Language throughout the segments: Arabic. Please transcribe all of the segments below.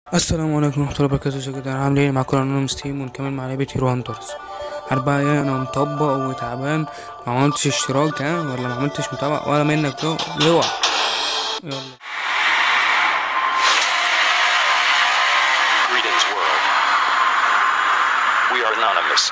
السلام عليكم ورحمة الله وبركاته. ازيكم يا جدعان؟ عاملين ايه؟ معاكم انا ستيم ونكمل مع لعبة هيرو هانترز. عارف بقى ايه؟ انا مطبق وتعبان، ما عملتش اشتراك ولا ما عملتش متابعة ولا منك اوعى. يلا. Greetings, world. We are anonymous.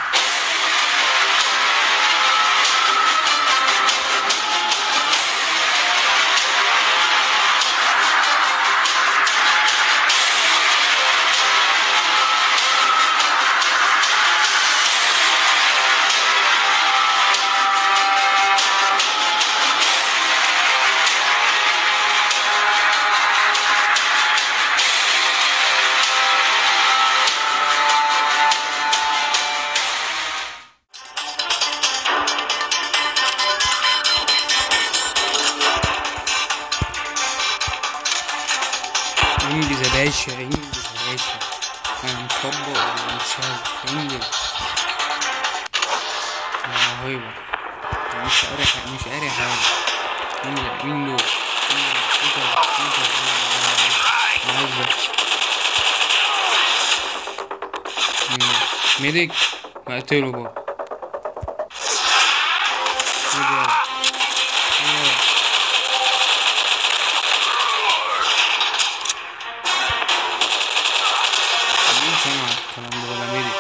انجز يا باشا، انجز يا باشا. انا مطبق ومش عارف انجز. يا رهيبة، مش قاري حاجة. مين دول؟ ميديك مقتله بقى. مين سمع الكلام ده ولا ميديك؟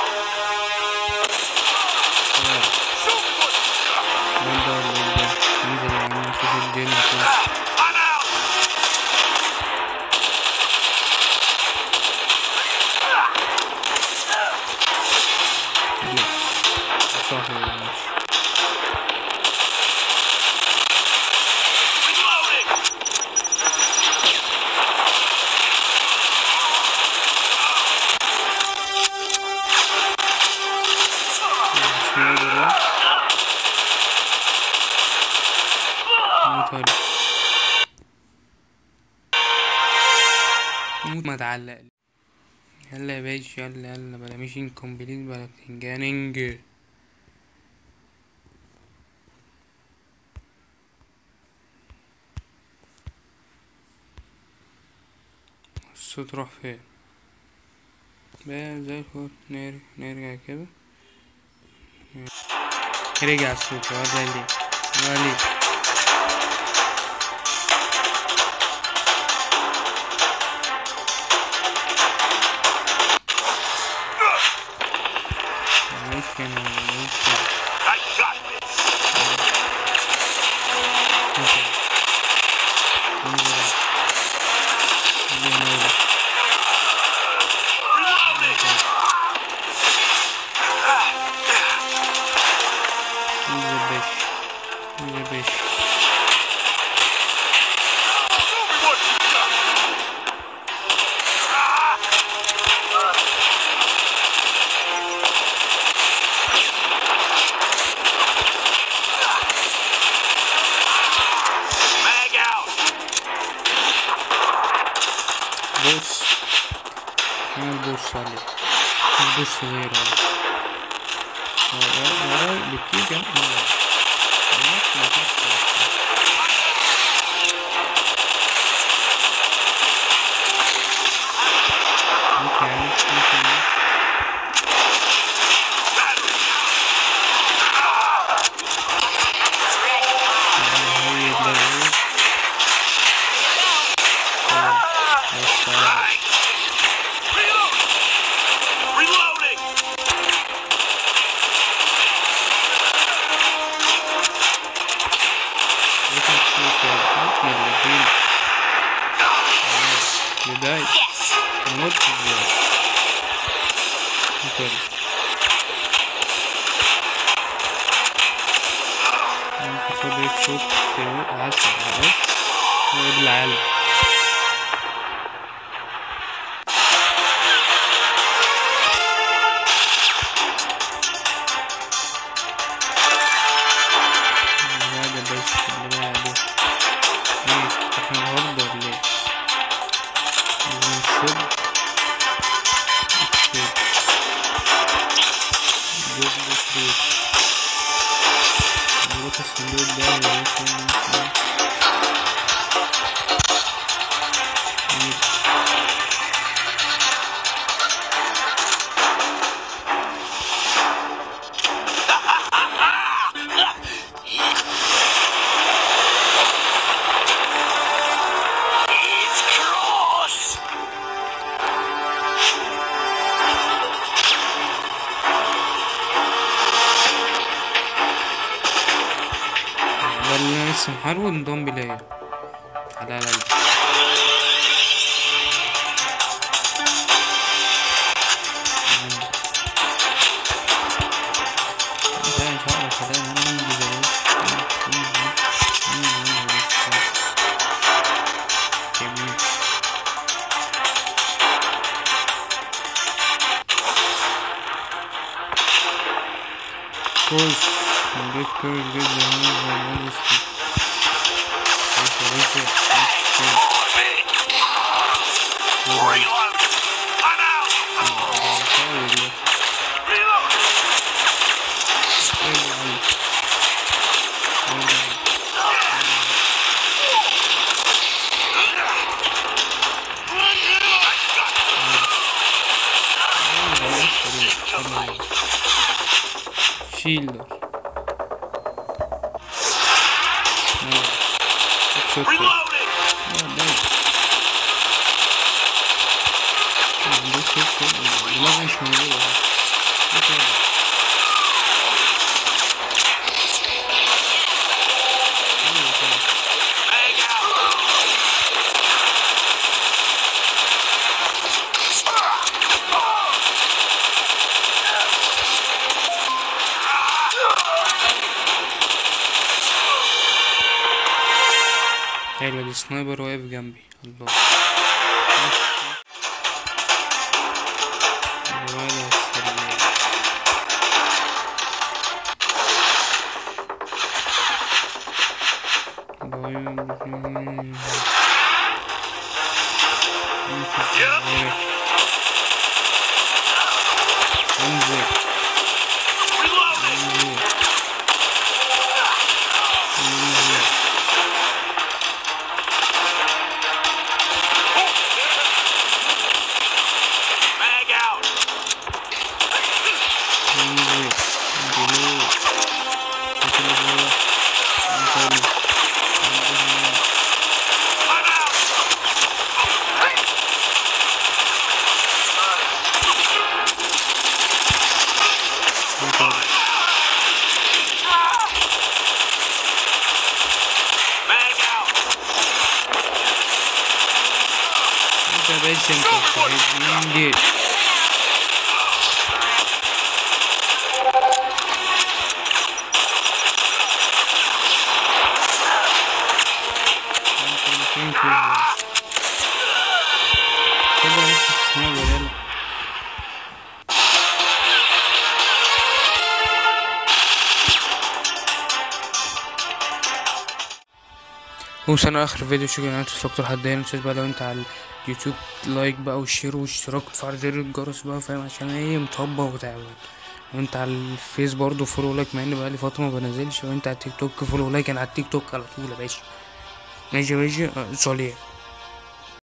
وين ده؟ انزل يا عم نشوف الجن كده. صح ولا ماشي؟ موت ما تعلق. يلا يا باشا، يلا بلا ميشن كومبليت بلا بتنجاننج. الصوت راح فين؟ بقى زي الفل. نرجع كده. رجع الصوت. ولا ليه؟ ولا ليه؟ بص، انا ببص عليه، بص غيره وراي بتيجي. بداية نموت ازاي؟ كده انت خد هيك شوت كده عسل عارف ويبلع قلب. هذا بس اللي بعده ليه؟ احنا النهارده ولا ايه؟ نروح الصندوق ده حلو انضم ليا على قلبي. كويس مريت كويس جدا. Reload. I'm out. Reload. شيلدر Reloading. مش موجودة. Bag out. حلو دي سنايبر واقف جنبي. الله Bag out. I'm out. Bag out. انت باشا انت جيت. وصلنا اخر فيديو. شكرا ان انتوا اتفرجتوا لحد هنا. متنساش بقى لو انت على اليوتيوب لايك بقى وشير واشتراك وتفعيل زر الجرس بقى، فاهم؟ عشان ايه مطبق وتعبان. وانت على الفيس برضه فولو لايك، مع ان بقالي فتره ما بنزلش. وانت على التيك توك فولو لايك. انا على التيك توك على طول يا باشا. ماشي يا باشا. صليح.